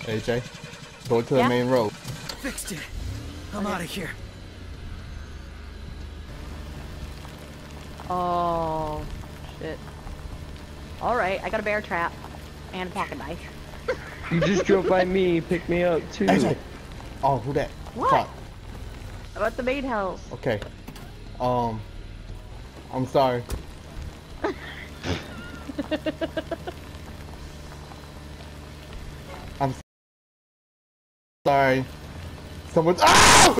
AJ, go to the main road. Fixed it. I'm out of here. Oh, shit. Alright, I got a bear trap. And a pocket knife. You just drove by me, pick me up too. AJ! Oh, who that? What? Fuck. About the main house. Okay. I'm sorry. I'm sorry. Someone's. Ah!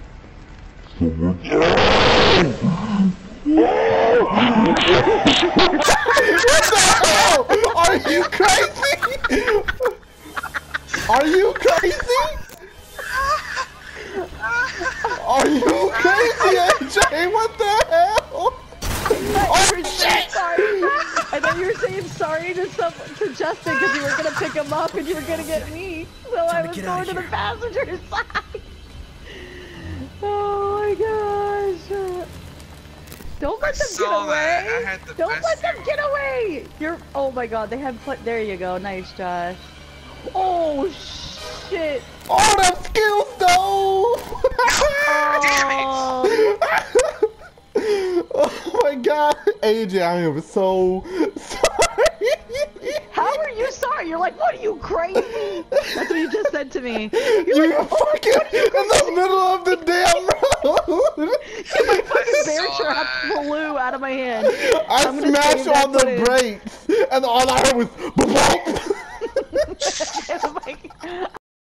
What the hell? Are you crazy? Are you crazy? Are you crazy, AJ? What the hell? Oh shit! Sorry. I thought you were saying sorry to Justin because you were gonna pick him up and you were gonna get me. So I was going to the passenger side. Oh my gosh! Don't let them get away! Don't let them get away! You're. Oh my god! They have. There you go. Nice, Josh. Oh shit! Oh, that skills though! Oh my god, AJ, I am so sorry. How are you sorry? You're like, what are you crazy? That's what you just said to me. You're like, fucking in the middle of the damn road. My fucking bear trap flew out of my hand. I smashed on the brakes, and all I heard was.